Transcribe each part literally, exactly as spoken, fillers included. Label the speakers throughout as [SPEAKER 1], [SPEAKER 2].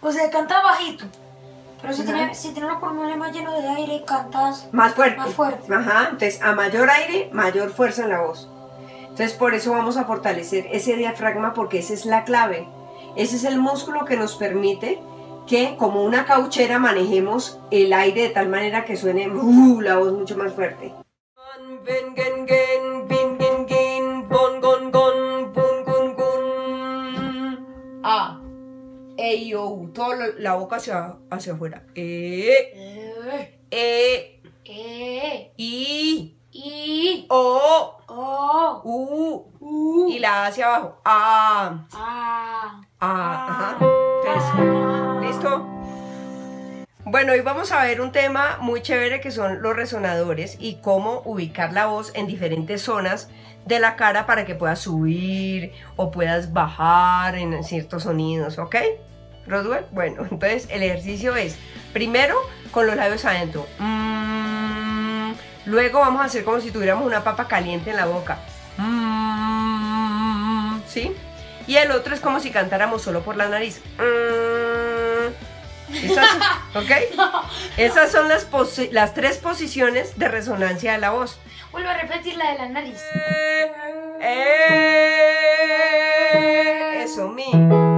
[SPEAKER 1] O sea, canta bajito. Pero si, tiene, si tienes los pulmones más llenos de aire, cantas
[SPEAKER 2] más fuerte.
[SPEAKER 1] Más fuerte.
[SPEAKER 2] Ajá, entonces a mayor aire, mayor fuerza en la voz. Entonces por eso vamos a fortalecer ese diafragma, porque esa es la clave. Ese es el músculo que nos permite que como una cauchera manejemos el aire de tal manera que suene uh, la voz mucho más fuerte. A, E, I, O, U, toda la boca hacia, hacia afuera. E, E,
[SPEAKER 1] E,
[SPEAKER 2] I,
[SPEAKER 1] I,
[SPEAKER 2] O,
[SPEAKER 1] O,
[SPEAKER 2] U,
[SPEAKER 1] U,
[SPEAKER 2] y la A hacia abajo. A,
[SPEAKER 1] A,
[SPEAKER 2] A, ajá. Entonces, ¿listo? Bueno, hoy vamos a ver un tema muy chévere que son los resonadores y cómo ubicar la voz en diferentes zonas de la cara para que puedas subir o puedas bajar en ciertos sonidos, ¿ok? Roswell, bueno, entonces el ejercicio es primero con los labios adentro, mm, luego vamos a hacer como si tuviéramos una papa caliente en la boca, mm, ¿sí? Y el otro es como si cantáramos solo por la nariz. Esas, ¿ok? Esas son las, las tres posiciones de resonancia de la voz.
[SPEAKER 1] Vuelvo a repetir la de la nariz.
[SPEAKER 2] Eh, eso, mi.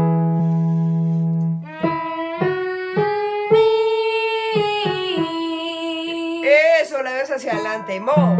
[SPEAKER 2] Eso, la ves hacia adelante, mo.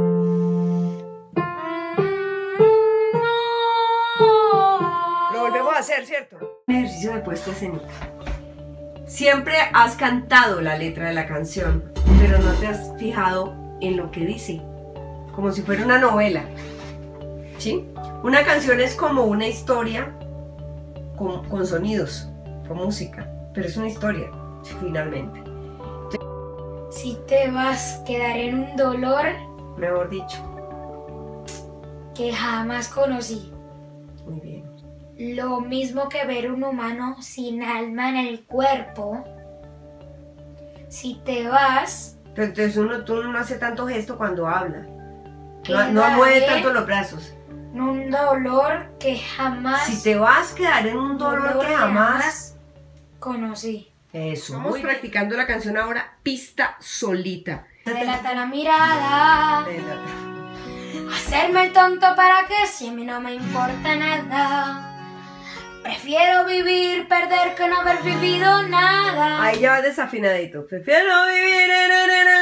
[SPEAKER 2] Lo volvemos a hacer, ¿cierto? Un ejercicio de puesta escénica. Siempre has cantado la letra de la canción, pero no te has fijado en lo que dice, como si fuera una novela, ¿sí? Una canción es como una historia con, con sonidos, con música, pero es una historia, finalmente.
[SPEAKER 1] Si te vas, quedaré en un dolor,
[SPEAKER 2] Mejor dicho.
[SPEAKER 1] Que jamás conocí.
[SPEAKER 2] Muy bien.
[SPEAKER 1] Lo mismo que ver un humano sin alma en el cuerpo. Si te vas,
[SPEAKER 2] Pero entonces uno, tú no hace tanto gesto cuando habla. No,
[SPEAKER 1] quedaré
[SPEAKER 2] no mueve tanto los brazos.
[SPEAKER 1] en un dolor que jamás...
[SPEAKER 2] Si te vas, quedar en un dolor, que jamás...
[SPEAKER 1] conocí.
[SPEAKER 2] Eso. Estamos muy practicando la canción ahora, pista solita.
[SPEAKER 1] Me delata la mirada. Hacerme el tonto para que si a mí no me importa nada. Prefiero vivir, perder que no haber vivido nada.
[SPEAKER 2] Ahí ya va desafinadito. Prefiero vivir en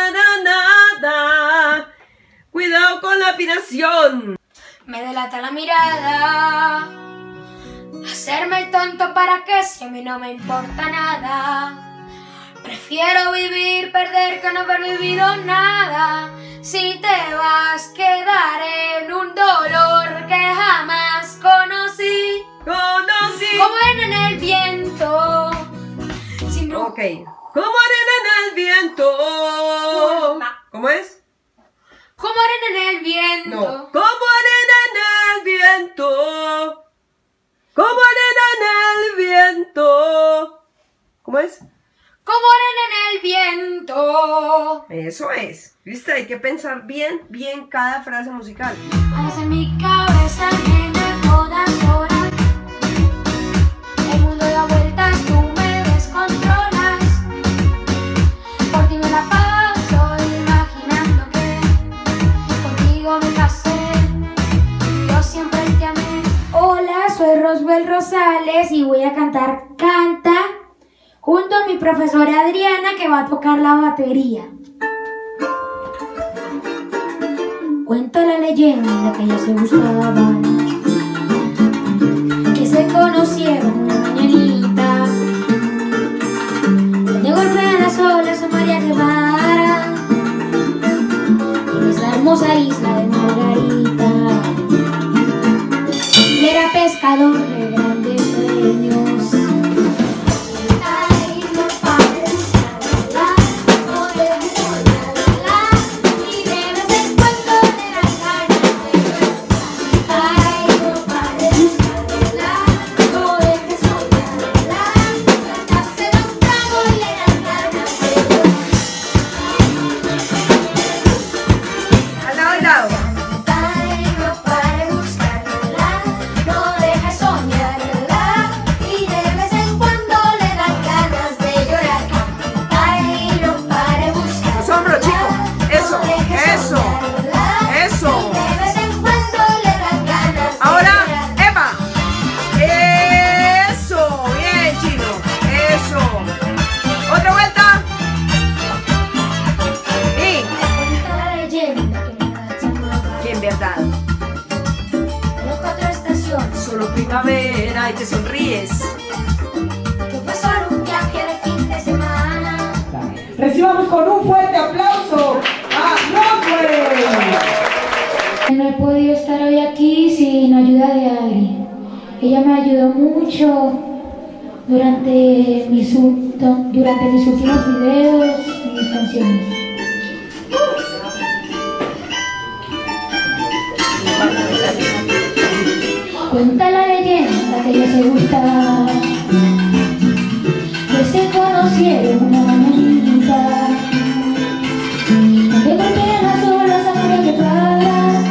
[SPEAKER 2] nada. Cuidado con la afinación.
[SPEAKER 1] Me delata la mirada. Hacerme el tonto para que si a mí no me importa nada. Prefiero vivir, perder que no haber vivido nada. Si te vas, quedaré en un dolor que jamás conocí.
[SPEAKER 2] Conocí.
[SPEAKER 1] Como arena en el viento. Sin
[SPEAKER 2] Ok. Como arena en el viento. ¿Cómo es?
[SPEAKER 1] Como arena en el viento.
[SPEAKER 2] No. Como arena en el viento. Como arena en el viento. ¿Cómo es?
[SPEAKER 1] Como arena en el viento.
[SPEAKER 2] Eso es. ¿Viste? Hay que pensar bien, bien cada frase musical.
[SPEAKER 1] Andas en mi cabeza, nena, todas horas. El mundo da vueltas, tú me descontrolas. Por ti me la paso imaginando que contigo me casé. Yo siempre te amé. Hola, soy Roswell Rosales y voy a cantar Canta junto a mi profesora Adriana, que va a tocar la batería. Cuenta la leyenda que ellos se gustaban, que se conocieron una mañanita, donde golpean las olas a María Guevara en esa hermosa isla de Margarita. Y era pescador de grandes sueños. Todo
[SPEAKER 2] primavera y te sonríes.
[SPEAKER 1] Que fue solo un viaje de fin de semana.
[SPEAKER 3] Recibamos con un fuerte aplauso a Rockwell.
[SPEAKER 1] No he podido estar hoy aquí sin ayuda de Ari. Ella me ayudó mucho durante mis, durante mis últimos videos y mis canciones. Cuenta la leyenda que ella se gustaba, que se conocieron una mañanita, donde golpean las olas a María que para,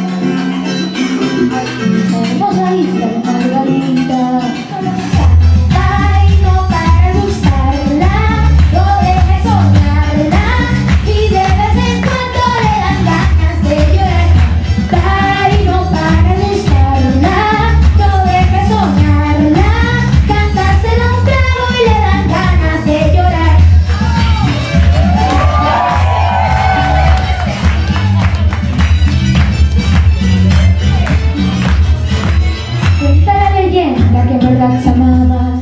[SPEAKER 1] esa hermosa isla de Margarita. Ay, no para buscarla, no dejes soñarla, y de vez en cuando le dan ganas de llorar. Ay, no para buscarla, no dejes soñarla, cantársela un trago y le dan ganas de llorar. Cuenta la leyenda que en verdad se amaba.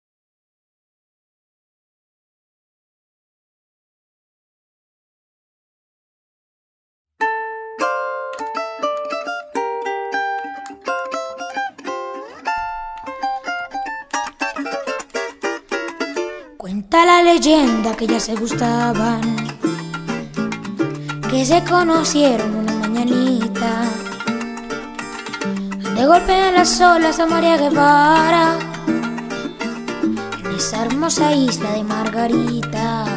[SPEAKER 1] Cuenta la leyenda que ya se gustaban, que se conocieron una mañanita, de golpe en las olas a María Guevara, en esa hermosa isla de Margarita.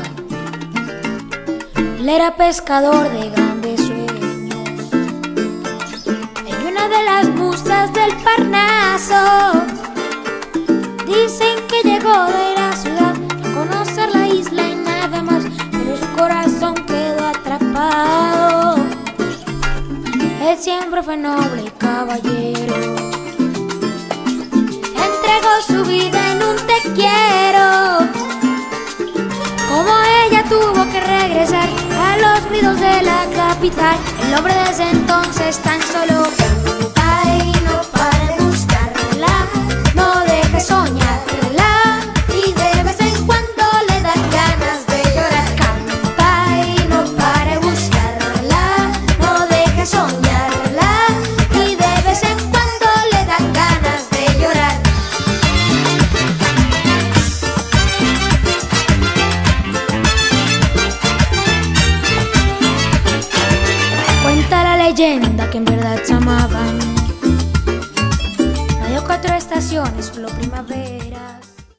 [SPEAKER 1] Él era pescador de grandes sueños, y una de las musas del Parnaso dicen que llegó de la ciudad a conocer la isla y nada más, pero su corazón quedó atrapado. Él siempre fue noble y caballero, entregó su vida en un te quiero. Como ella tuvo que regresar a los ruidos de la capital, el hombre desde entonces tan solo canta y no para de buscarla, no deje soñarla, y de vez en cuando le dan ganas de llorar. Canta y no para de buscarla, no deje soñarla, y de vez en cuando le dan ganas de llorar. Cuenta la leyenda que en verdad se amaban. No hay cuatro estaciones, solo primavera.